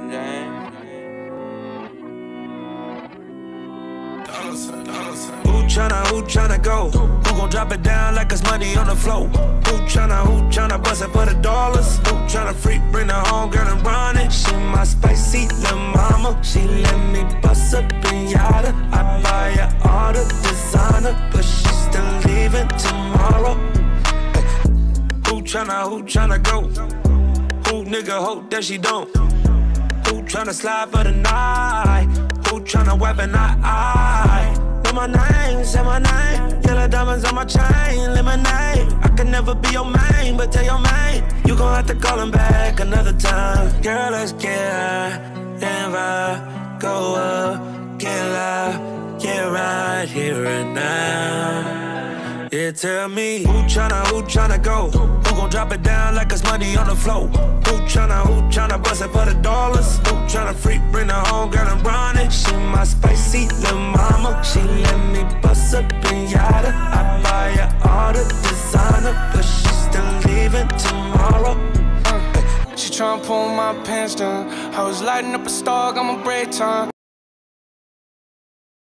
Who tryna go? Who gon' drop it down like it's money on the floor? Who tryna bust it for the dollars? Who tryna freak, bring her home, girl, and run it? She my spicy little mama. She let me bust a pinata. I buy her all the designer, but she still leaving tomorrow. Hey. Who tryna go? Who nigga hope that she don't? Who tryna slide for the night? Who tryna weapon eye? Say my name, yellow diamonds on my chain, lemonade. I can never be your main, but tell your main you gon' have to call him back another time. Girl, let's get high and vibe, go up, get loud, get right here and now. Yeah, tell me who tryna go? Who gon' drop it down like it's money on the floor? Who tryna bust it for the dollars? Who tryna freak, bring her home, girl, and run it? She my spicy little mama. She let me bust a pinata. I buy her all the designer, but she still leaving tomorrow. She tryna pull my pants down. I was lighting up a star, got my break time.